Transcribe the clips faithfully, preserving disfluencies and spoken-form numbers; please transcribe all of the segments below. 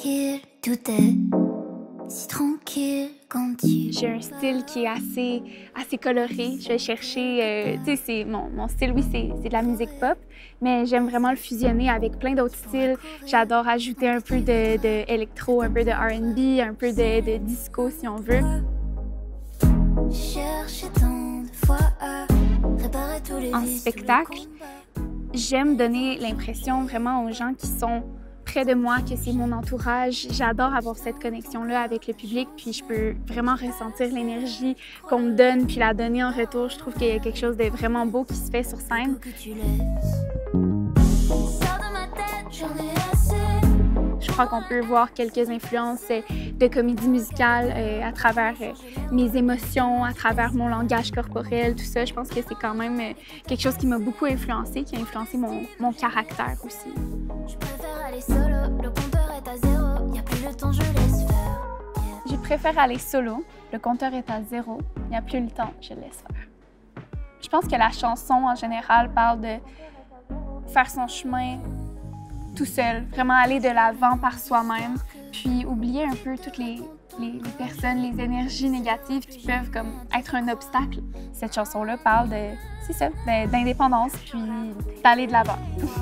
tranquille, tout est si tranquille quand tu... J'ai un style qui est assez, assez coloré. Je vais chercher, euh, tu sais, c'est mon, mon style, oui, c'est de la musique pop, mais j'aime vraiment le fusionner avec plein d'autres styles. J'adore ajouter un peu de, de électro, un peu de R and B, un peu de, de disco, si on veut. Cherche tant de fois à réparer tous les En vices, spectacle, j'aime donner l'impression vraiment aux gens qui sont près de moi, que c'est mon entourage. J'adore avoir cette connexion-là avec le public, puis je peux vraiment ressentir l'énergie qu'on me donne, puis la donner en retour. Je trouve qu'il y a quelque chose de vraiment beau qui se fait sur scène. que tu laisses. Sors de ma tête, j'en ai assez. Je crois qu'on peut voir quelques influences de comédie musicale euh, à travers euh, mes émotions, à travers mon langage corporel, tout ça. Je pense que c'est quand même euh, quelque chose qui m'a beaucoup influencée, qui a influencé mon, mon caractère aussi. Je préfère aller solo, le compteur est à zéro, y a plus le temps, je laisse faire. Je préfère aller solo, le compteur est à zéro, il n'y a plus le temps, je laisse faire. Je pense que la chanson, en général, parle de faire son chemin tout seul, vraiment aller de l'avant par soi-même, puis oublier un peu toutes les, les, les personnes, les énergies négatives qui peuvent comme être un obstacle. Cette chanson-là parle de, c'est ça, d'indépendance, puis d'aller de l'avant.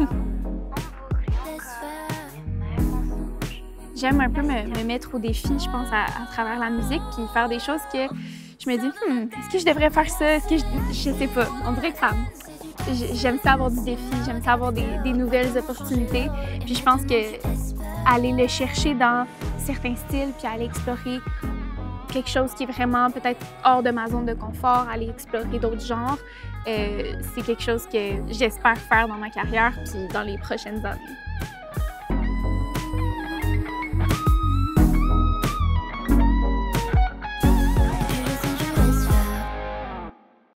J'aime un peu me, me mettre au défi, je pense, à, à travers la musique, puis faire des choses que je me dis, hmm, est-ce que je devrais faire ça? Est-ce que je, je sais pas. On dirait que ça, j'aime ça avoir du défi, j'aime ça avoir des, des nouvelles opportunités. Puis je pense que aller le chercher dans certains styles, puis aller explorer quelque chose qui est vraiment peut-être hors de ma zone de confort, aller explorer d'autres genres, euh, c'est quelque chose que j'espère faire dans ma carrière, puis dans les prochaines années.